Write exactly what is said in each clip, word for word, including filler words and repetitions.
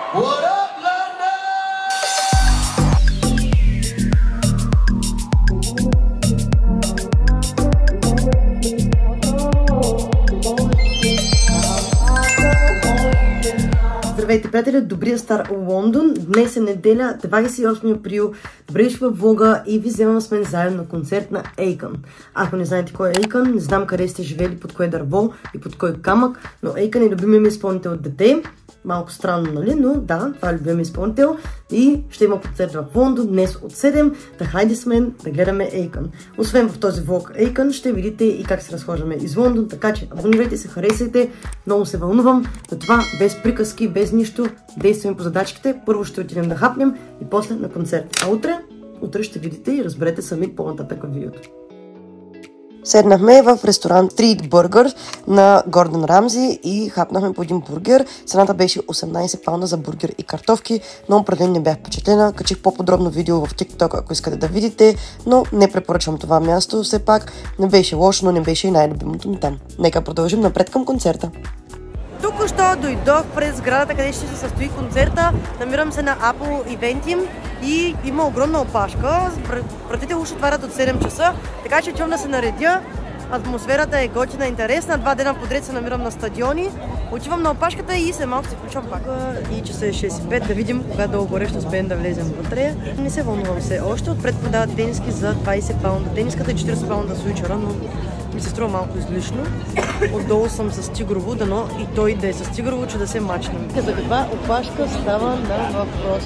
What up, Здравейте, приятели! Добрия стар Лондон! Днес е неделя, двадесет и осми април. Добре дошли в влога и ви вземам с мен заедно на концерт на Akon. Ако не знаете кой е Akon, не знам къде сте живели, под кое дърво и под кой камък, но Akon е любимият ми изпълнител от дете. Малко странно, нали? Но да, това е любимият изпълнител и ще има концерт в Лондон днес от седем. Да, хайде с мен да гледаме Akon. Освен в този влог Akon, ще видите и как се разхождаме из Лондон, така че абонирайте се, харесайте. Много се вълнувам. За това без приказки, без нищо, действаме по задачките. Първо ще отидем да хапнем и после на концерт. А утре, утре ще видите и разберете сами по-нататък в видеото. Седнахме в ресторант Street Burgers на Гордън Рамзи и хапнахме по един бургер. Цената беше осемнадесет паунда за бургер и картофки, но определено не бях впечатлена. Качих по-подробно видео в TikTok, ако искате да видите, но не препоръчвам това място. Все пак не беше лошо, но не беше и най-любимото ми там. Нека продължим напред към концерта. Току-що дойдох през сградата, къде ще се състои концерта. Намирам се на Apple Eventim и има огромна опашка. Вратите уж отварят от седем часа, така че отивам да се наредя. Атмосферата е готина, интересна. Два дена подред се намирам на стадиони. Отивам на опашката и след малко се включвам пак. И часа е шест и пет, да видим кога долу-горе ще успеем да влезем вътре. Не се вълнувам се. Още отпред продават тениски за двадесет паунда. Тениската е четиридесет паунда свичера, но ми се струва малко излишно. Отдолу съм с тигрово, дано и той да е с тигрово, че да се мачнем. За каква опашка става на въпрос?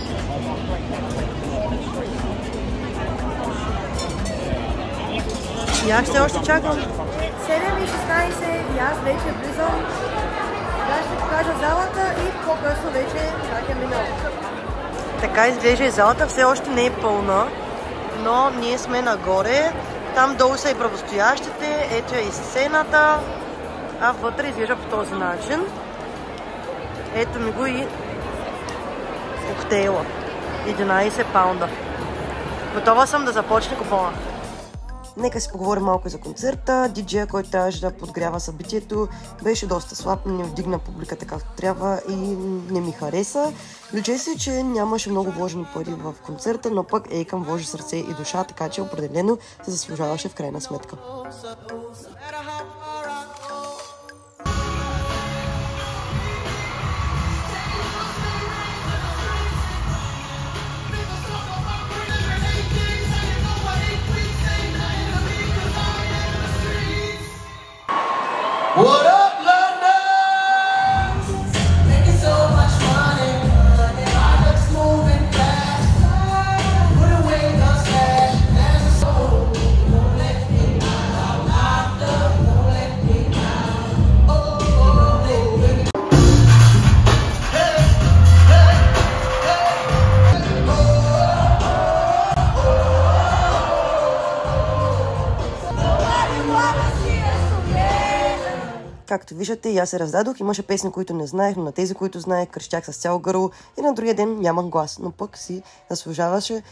И аз ще още чакам. седем и шестнадесет и аз вече влизам. Сега ще покажа залата и по-късно вече как е минало. Така изглежда и залата, все още не е пълна, но ние сме нагоре. Там долу са и правостоящите, ето е и сцената, а вътре изглежда по този начин. Ето ми го и коктейла. единадесет паунда. Готова съм да започне купона. Нека си поговорим малко и за концерта. Диджея, който трябваше да подгрява събитието, беше доста слаб, не вдигна публиката както трябва и не ми хареса. Личи се, че нямаше много вложени пари в концерта, но пък Akon вложи сърце и душа, така че определено се заслужаваше в крайна сметка. What up, London? Making so much money, I just moving fast. Put away the cash, there's a soul. Won't let me down, I'm locked up. Won't let me down. Oh, oh, let me down. Hey, hey, hey. Oh, oh, oh. Nobody wanna see us together. Както виждате, и аз се раздадох. Имаше песни, които не знаех, но на тези, които знаех, крещях с цяло гърло и на другия ден нямах глас, но пък си заслужаваше.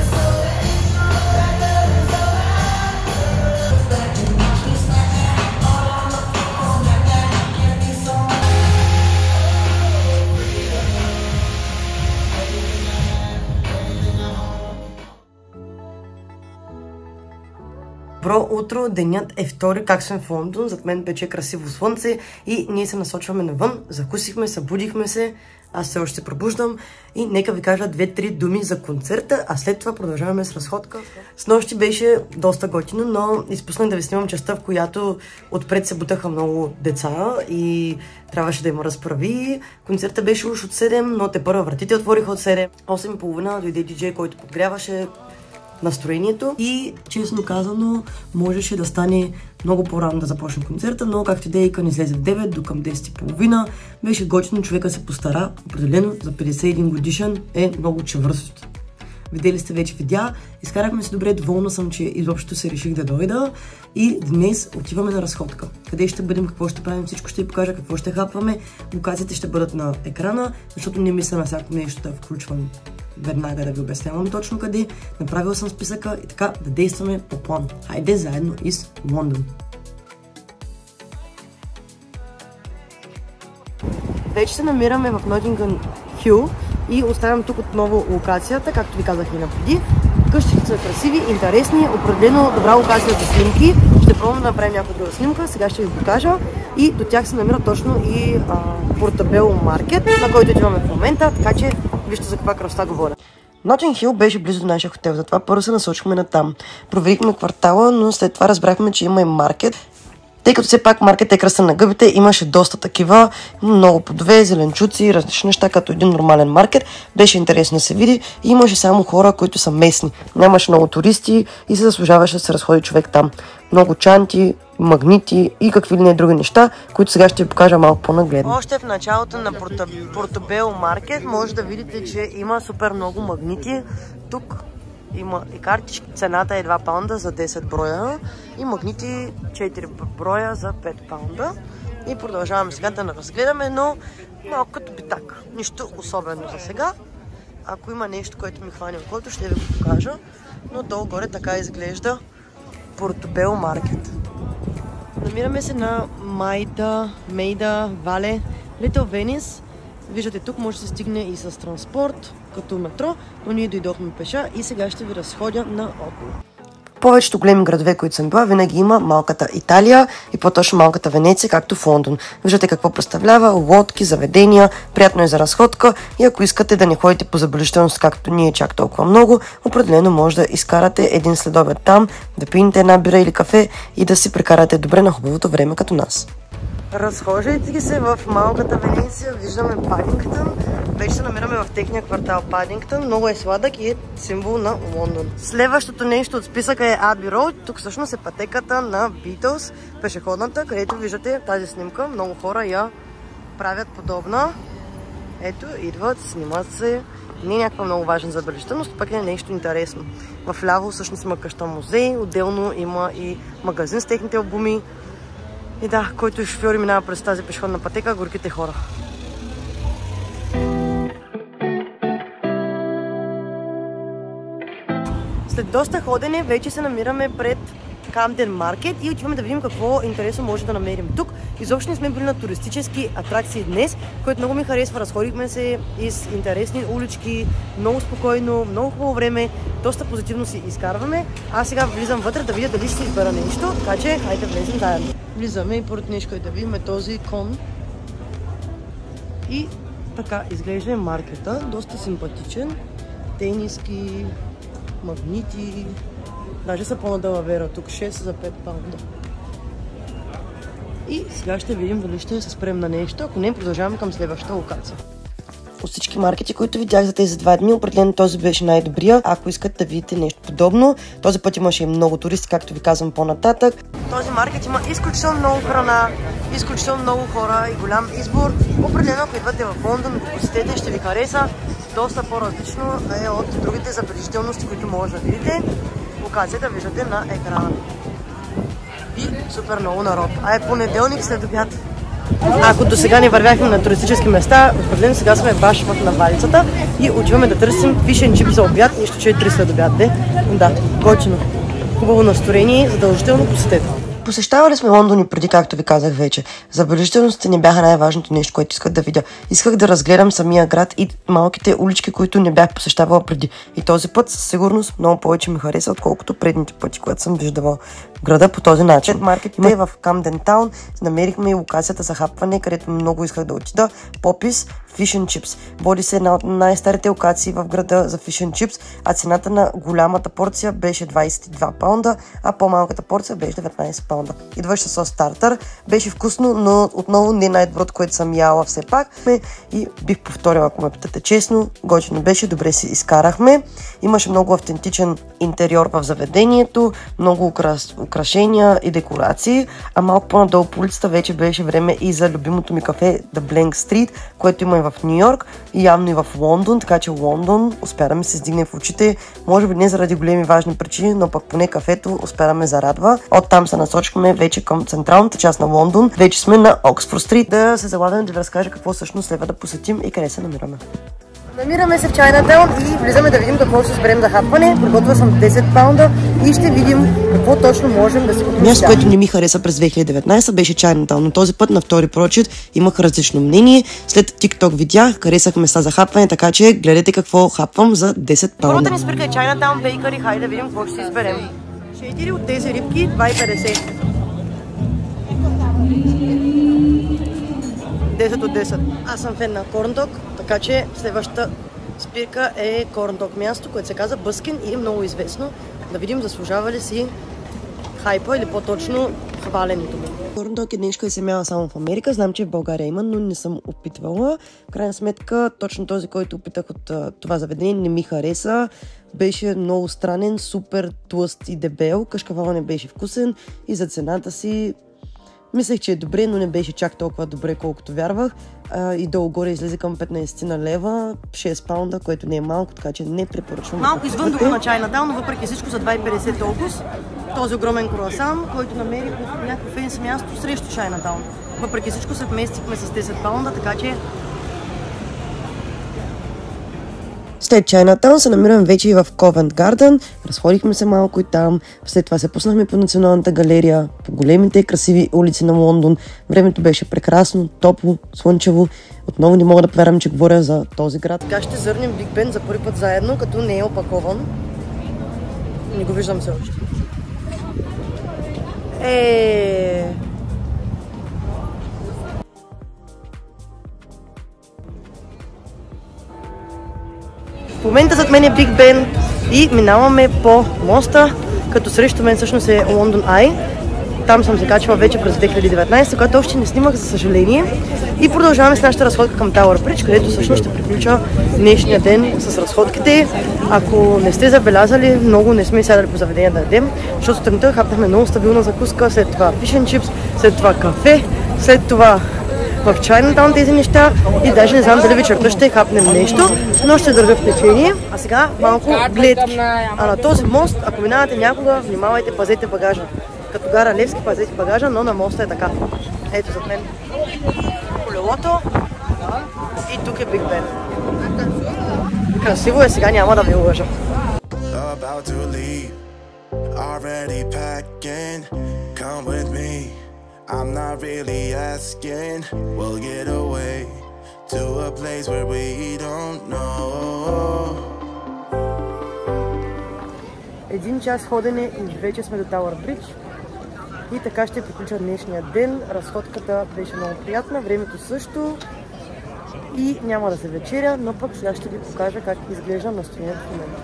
Добро утро, денят е втори, как сме в Лондон, зад мен пече красиво слънце и ние се насочваме навън, закусихме, събудихме се, аз все още се пробуждам и нека ви кажа две-три думи за концерта, а след това продължаваме с разходка. Снощи беше доста готино, но изпуснах да ви снимам частта, в която отпред се бутаха много деца и трябваше да има разправи. Концерта беше уж от седем, но те първа вратите отвориха от седем. осем и половина дойде диджей, който подгряваше настроението и, честно казано, можеше да стане много по-рано да започне концерта, но както и да е, Akon излезе в девет до към десет и половина. Беше готино, човека се постара, определено за петдесет и един годишен е много чевърсът. Видели сте вече видеа, изкарахме се добре, доволна съм, че изобщо се реших да дойда и днес отиваме на разходка. Къде ще бъдем, какво ще правим, всичко ще ви покажа, какво ще хапваме, локациите ще бъдат на екрана, защото не мисля на всяко нещо да включвам веднага да ви обяснявам точно къде. Направил съм списъка и така да действаме по план. Хайде заедно из Лондон! Вече се намираме в Notting Hill И оставям тук отново локацията, както ви казах и напреди. Къщите са красиви, интересни, определено добра локация за снимки. Ще пробвам да направим някаква друга снимка, сега ще ви покажа. И до тях се намира точно и а, Portobello Market, на който отиваме в момента, така че вижте за каква красота говоря. Нотинг Хил беше близо до нашия хотел, затова първо се насочихме на там. Проверихме квартала, но след това разбрахме, че има и маркет. Тъй като все пак маркет е кръста на гъбите, имаше доста такива, много плодове, зеленчуци, различни неща, като един нормален маркет. Беше интересно да се види и имаше само хора, които са местни. Нямаше много туристи и се заслужаваше да се разходи човек там. Много чанти, магнити и какви ли не други неща, които сега ще ви покажа малко по-нагледно. Още в началото на Portobello Market може да видите, че има супер много магнити. Тук има и картички. Цената е два паунда за десет броя и магнити четири броя за пет паунда. И продължаваме сега да разгледаме, но малко като битак. Нищо особено за сега. Ако има нещо, което ми хване окото, ще ви го покажа. Но долу-горе така изглежда Portobello Market. Намираме се на Майда, Мейда, Вале, Little Venice. Виждате, тук може да се стигне и с транспорт, като метро, но ние дойдохме пеша и сега ще ви разходя наоколо. Повечето големи градове, които съм била, винаги има малката Италия и по-точно малката Венеция, както в Лондон. Виждате какво представлява, лодки, заведения, приятно е за разходка и ако искате да не ходите по забележителност, както ние чак толкова много, определено може да изкарате един следобед там, да пиете една бира или кафе и да си прекарате добре на хубавото време като нас. Разхождайки ги се в малката Венеция, виждаме Падингтън. Вече се намираме в техния квартал Падингтън. Много е сладък и е символ на Лондон. Следващото нещо от списъка е Abbey Road. Тук всъщност е пътеката на Beatles, пешеходната, където виждате тази снимка. Много хора я правят подобна. Ето, идват, снимат се. Не е някаква много важна забележителност, пък е нещо интересно. В ляво всъщност има къща музей, отделно има и магазин с техните албуми. И да, който и шофьори минава през тази пешеходна пътека, горките хора. След доста ходене вече се намираме пред Camden Market и отиваме да видим какво интересно може да намерим тук. Изобщо не сме били на туристически атракции днес, което много ми харесва. Разходихме се из интересни улички, много спокойно, много хубаво време, доста позитивно си изкарваме. Аз сега влизам вътре да видя дали ще си избера нещо, така че хайде влезем заедно. Влизаме и поред нещо да видим този кон. И така изглежда маркета, доста симпатичен. Тениски, магнити, даже са по-надалавера, тук шест за пет паунда. И сега ще видим дали ще се спрем на нещо, ако не продължаваме към следващата локация. От всички маркети, които видях за тези два дни, определено този беше най-добрия. Ако искате да видите нещо подобно, този път имаше и много туристи, както ви казвам по-нататък. Този маркет има изключително много храна, изключително много хора и голям избор. Определено, ако идвате в Лондон, ако посетите, ще ви хареса. Доста по-различно е от другите забележителности, които може да видите. Локацията виждате на екрана. И супер много народ. А е понеделник след обяд. Ако до сега не вървяхме на туристически места, определено сега сме баш в навалицата и отиваме да търсим фиш енд чип за обяд. Нищо, че е три след обяд, де. Да, готино. Хубаво настроение, задължително посетете. Посещавали сме Лондон и преди, както ви казах вече. Забележителностите не бяха най-важното нещо, което исках да видя. Исках да разгледам самия град и малките улички, които не бях посещавала преди. И този път със сигурност много повече ми хареса, отколкото предните пъти, които съм виждала в града по този начин. Маркетите в Camden Town намерихме и локацията за хапване, където много исках да отида. Попис Fish and Chips. Води се една от най-старите локации в града за Fish and Chips, а цената на голямата порция беше двайсет и два паунда, а по-малката порция беше деветнайсет паунда. Идваше със стартър, беше вкусно, но отново не най-доброто, което съм яла все пак. И бих повторила, ако ме питате честно, готино беше, добре си изкарахме. Имаше много автентичен интериор в заведението, много украс... украшения и декорации, а малко по-надолу по улицата вече беше време и за любимото ми кафе The Blank Street, което има и в Нью Йорк и явно и в Лондон, така че Лондон успя да ми се издигне в очите, може би не заради големи важни причини, но пък поне кафето успя да ме зарадва. Оттам се насочихме вече към централната част на Лондон, вече сме на Оксфорд Стрит, да се залавям да ви разкажа какво всъщност следва да посетим и къде се намираме. Намираме се в Чайнатаун и влизаме да видим какво ще изберем за хапване. Приготвила съм десет паунда и ще видим какво точно можем да си купим. Нещо, което не ми хареса през две хиляди и деветнадесета беше Чайнатаун, но този път на втори прочит имах различно мнение. След TikTok видях, харесах места за хапване, така че гледайте какво хапвам за десет паунда. Първата ни спирка е Чайнатаун Бейкъри. Хайде да видим какво ще си изберем. четири от тези рибки, два и петдесет. десет от десет. Аз съм фен на корндог, така че следващата спирка е корндог място, което се казва Бъскин и е много известно. Да видим заслужава ли си хайпа или по-точно хваленето му. Корндог е нещо, който се мява само в Америка. Знам, че в България има, но не съм опитвала. В крайна сметка, точно този, който опитах от това заведение, не ми хареса. Беше много странен, супер тлъст и дебел. Кашкавала не беше вкусен и за цената си мислех, че е добре, но не беше чак толкова добре, колкото вярвах. А, и долу-горе излезе към петнадесет лева, шест паунда, което не е малко, така че не препоръчвам. Малко извън духа на Чайнатаун, но въпреки всичко за два и петдесет толкова. Този огромен круасан, който намерих от някакво фенси място срещу Чайнатаун. Въпреки всичко се вместихме с десет паунда, така че... След Чайнатаун се намираме вече и в Ковент Гарден. Разходихме се малко и там. След това се пуснахме по Националната галерия, по големите и красиви улици на Лондон. Времето беше прекрасно, топло, слънчево. Отново не мога да повярвам, че говоря за този град. Така ще зърнем Биг Бен за първи път заедно, като не е опакован. Не го виждам все още. Е. В момента зад мен е Биг Бен и минаваме по моста, като срещу мен всъщност е Лондон Ай. Там съм се качвала вече през две хиляди и деветнадесета, когато още не снимах, за съжаление. И продължаваме с нашата разходка към Тауър Бридж, където всъщност ще приключа днешния ден с разходките. Ако не сте забелязали, много не сме сядали по заведения да ядем, защото сутринта хапнахме много стабилна закуска, след това фиш енд чипс, след това кафе, след това в Чайнатаун тези неща и даже не знам дали вечерта ще хапнем нещо, но ще държа в течение. А сега малко гледки. А на този мост, ако минавате някога, внимавайте, пазете багажа. Като гара Левски, пазете багажа, но на моста е така. Ето зад мен колелото и тук е Биг Бен. Красиво е, сега няма да ви лъжа. I'm not really asking, we'll get away to a place where we don't know. Един час ходене и вече сме до Тауър Бридж. И така ще приключа днешния ден. Разходката беше много приятна, времето също. И няма да се вечеря, но пък сега ще ви покажа как изглежда настроението в момента.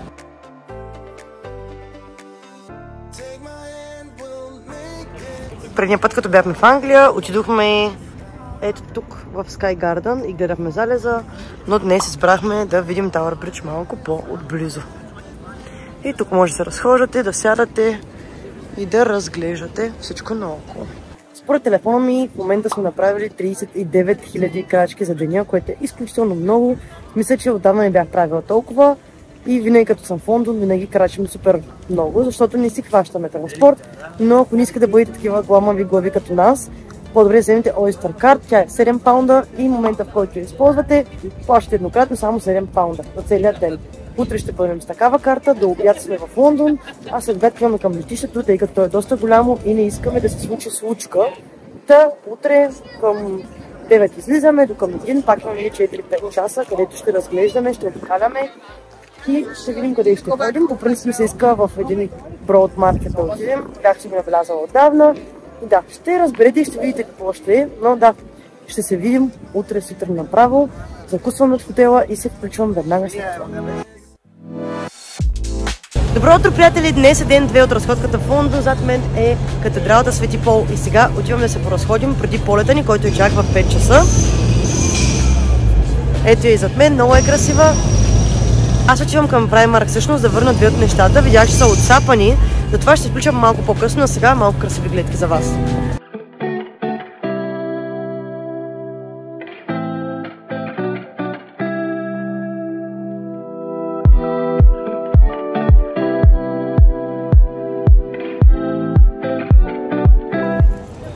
Предния път, като бяхме в Англия, отидохме ето тук в Sky Garden и гледахме залеза, но днес избрахме да видим Тауър Бридж малко по-отблизо. И тук може да се разхождате, да сядате и да разглеждате всичко наоколо. Според телефона ми в момента сме направили тридесет и девет хиляди крачки за деня, което е изключително много. Мисля, че отдавна не бях правила толкова. И винаги като съм в Лондон, винаги крачим супер много, защото не си хващаме транспорт. Но ако не искате да бъдете такива гламави глави като нас, по-добре вземете Oyster Card. Тя е седем паунда и в момента, в който я използвате, плащате еднократно само седем паунда за целият ден. Утре ще бъдем с такава карта, до обяд сме в Лондон, а след обяд отиваме към летището, тъй като то е доста голямо и не искаме да се случи случка. Та утре към девет излизаме, до към един, пак имаме четири-пет часа, където ще разглеждаме, ще обикаляме. И ще видим къде ще ходим. По принцип ми се иска в един Broad Market да отидем. Бях си го набелязала отдавна. И да, ще разберете и ще видите какво ще е. Но да, ще се видим утре сутрин направо. Закусваме от хотела и се включвам веднага след това. Добро утро, приятели! Днес е ден две от разходката в Лондон. Зад мен е катедралата Свети Пол. И сега отиваме да се поразходим преди полета ни, който е чак в пет часа. Ето я и зад мен, много е красива. Аз отивам към Primark всъщност да върна две от нещата. Видях, че са отцапани, затова ще включам малко по-късно, а сега малко красиви гледки за вас.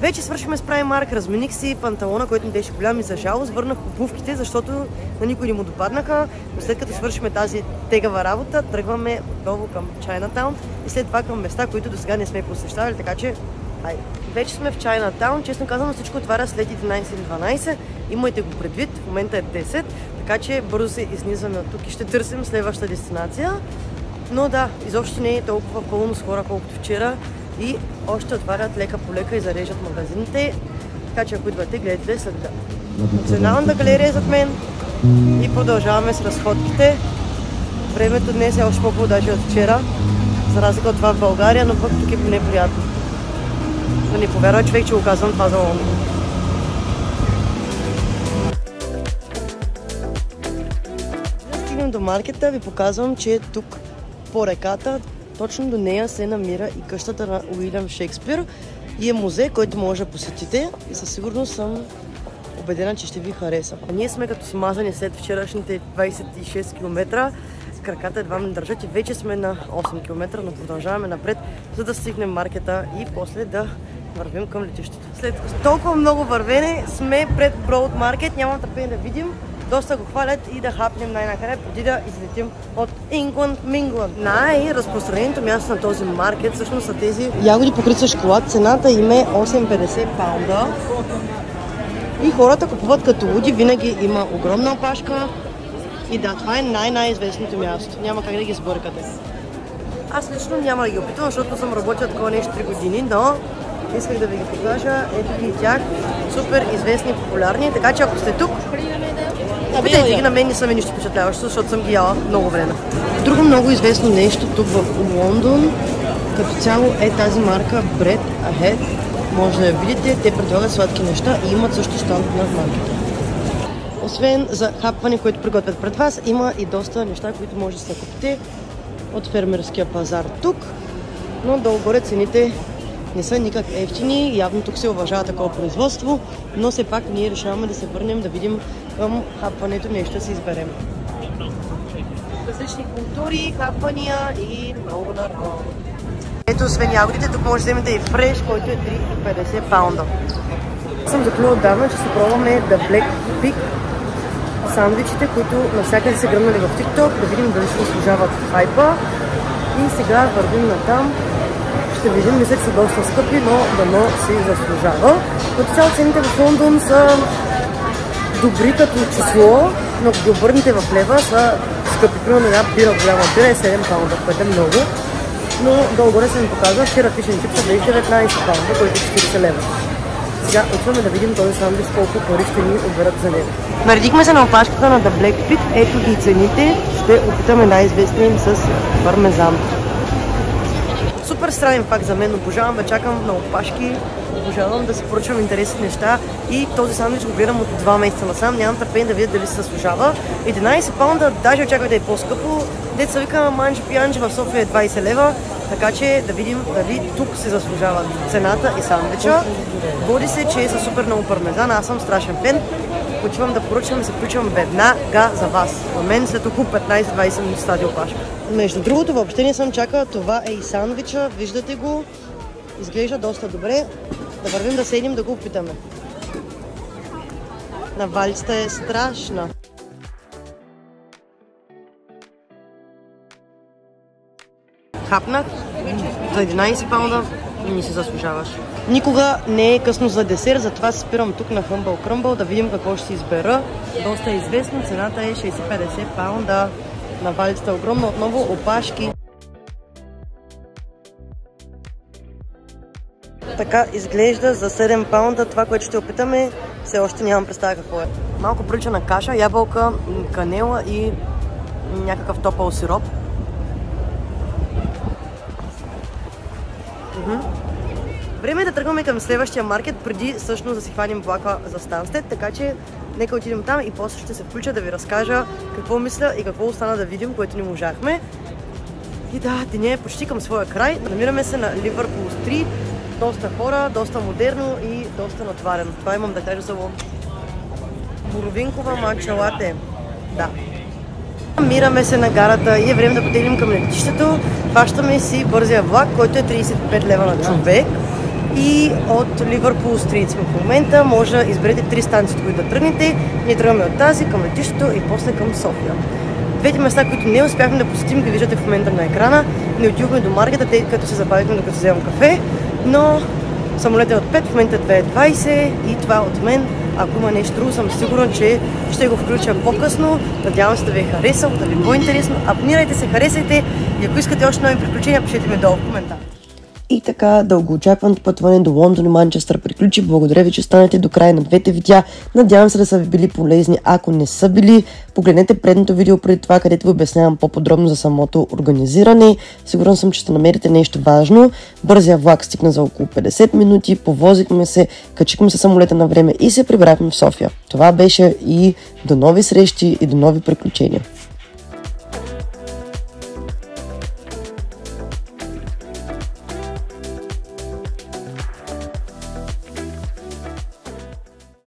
Вече свършихме с Primark, размених си панталона, който ми беше голям и за жалост. Върнах обувките, защото на никой не му допаднаха. Но след като свършихме тази тегава работа, тръгваме отново към Chinatown и след това към места, които до сега не сме посещавали, така че айде. Вече сме в Chinatown. Честно казано, всичко отваря след единайсет и дванайсет. Имайте го предвид, в момента е десет, така че бързо се изнизваме от тук и ще търсим следващата дестинация. Но да, изобщо не е толкова пълно с хора, колкото вчера. И още отварят лека по лека и зарежат магазините. Така че ако идвате, гледайте след това. Националната галерия е зад мен и продължаваме с разходките. Времето днес е още по-хубаво даже от вчера, за разлика от това в България, но пък тук е поне приятно. Да не повярва човек, че го казвам това за Лондон. Да стигнем до маркета, ви показвам, че тук по реката, точно до нея се намира и къщата на Уилям Шекспир и е музей, който може да посетите и със сигурност съм убедена, че ще ви хареса. А ние сме като смазани след вчерашните двайсет и шест километра. Краката едва ме държат и вече сме на осем километра, но продължаваме напред, за да стигнем маркета и после да вървим към летището. След толкова много вървене сме пред Broad Market, нямам търпение да видим. Доста го хвалят и да хапнем най-накрая, преди да излетим от England Mingland. Най-разпространеното място на този маркет всъщност са тези ягоди покрити с шоколад. Цената им е осем петдесет паунда. И хората купуват като луди, винаги има огромна опашка. И да, това е най-най-известното място. Няма как да ги сбъркате. Аз лично няма да ги опитвам, защото съм работила такова нещо три години, но исках да ви ги покажа. Ето ги и тях. Супер известни и популярни, така че ако сте тук, опитайте ги, на мен не са ми нищо впечатляващо, защото съм ги яла много време. Друго много известно нещо тук в Лондон, като цяло е тази марка Bread Ahead. Може да я видите, те предлагат сладки неща и имат също штанд на маркета. Освен за хапване, което приготвят пред вас, има и доста неща, които може да се купите от фермерския пазар тук, но долу-горе цените не са никак ефтини. Явно тук се уважава такова производство, но все пак ние решаваме да се върнем да видим към хапването, нещо да си изберем. Различни култури, хапвания и много нарко. Ето, освен ягодите, тук може да вземете и фреш, който е три и петдесет паунда. Съм заклюла отдавна, че се пробваме The Black Pig сандвичите, които навсякъде се гръмнали в TikTok, да видим дали ще заслужават хайпа. И сега вървим натам. Ще видим, мисля, че са доста скъпи, но дано си заслужава. Като цяло цените в Лондон са добри като число, но ако ги обърнете в лева, са скъпи. Примерно една бира, голяма бира е седем паунда, което е много. Но долу-горе се ми показва, вчера фишен чипса беше деветнайсет паунда, който е четирийсет лева. Сега отиваме да видим този сандвич колко пари ще ни оберат за него. Наредихме се на опашката на The Black Pig. Ето ги цените. Ще опитаме най-известния им с пармезан. Супер странен факт за мен. Обожавам да чакам на опашки. Обожавам да си поръчвам интересни неща. И този сандвич го гледам от два месеца насам. Нямам търпение да видя дали се заслужава. единайсет паунда, даже очаквай да е по-скъпо. Деца вика манджи пиянджи в София е двайсет лева. Така че да видим дали тук се заслужава цената и сандвича. Води се, че е със супер много пармезан. Аз съм страшен фен. Почвам да поръчвам и се включвам веднага за вас. На мен след около петнайсет-двайсет минути стади опашка. Между другото, въобще не съм чакала. Това е и сандвича. Виждате го. Изглежда доста добре. Да вървим да седим да го опитаме. Навалицата е страшна. Хапнах за единайсет паунда и не се заслужаваш. Никога не е късно за десерт, затова се спирам тук на Humble Crumble да видим какво ще си избера. Доста е известно, цената е шейсет-петдесет паунда. Навалицата е огромна, отново опашки. Така изглежда за седем паунда. Това, което ще опитаме, все още нямам представа какво е. Малко прилича каша, ябълка, канела и някакъв топъл сироп. Време е да тръгваме към следващия маркет, преди всъщност да си хванем влака за Станстед, така че нека отидем там и после ще се включа да ви разкажа какво мисля и какво остана да видим, което не можахме. И да, деня е почти към своя край. Намираме се на Ливърпул Стрит, доста хора, доста модерно и доста натварено. Това имам да кажа за Лондон. Боровинкова матча лате. Да. Намираме се на гарата и е време да потеглим към летището. Хващаме си бързия влак, който е трийсет и пет лева на човек. и от Ливърпул Стрит сме в момента. Може да изберете три станции, от които да тръгнете. Ние тръгваме от тази към летището и после към София. Двете места, които не успяхме да посетим, ги виждате в момента на екрана. Не отидохме до маркета, тъй като се забавихме докато вземам кафе, но самолетът е от пет, в момента е две двайсет и това е от мен. Ако има нещо друго, съм сигурна, че ще го включа по-късно. Надявам се да ви е харесал, да ви е по-интересно. Абонирайте се, харесайте и ако искате още нови приключения, пишете ми долу в коментар. И така, дългоочакваното пътуване до Лондон и Манчестър приключи. Благодаря ви, че останете до края на двете видеа. Надявам се да са ви били полезни. Ако не са били, погледнете предното видео преди това, където ви обяснявам по-подробно за самото организиране. Сигурен съм, че ще намерите нещо важно. Бързия влак стигна за около петдесет минути, повозихме се, качихме се самолета на време и се прибрахме в София. Това беше и до нови срещи и до нови приключения.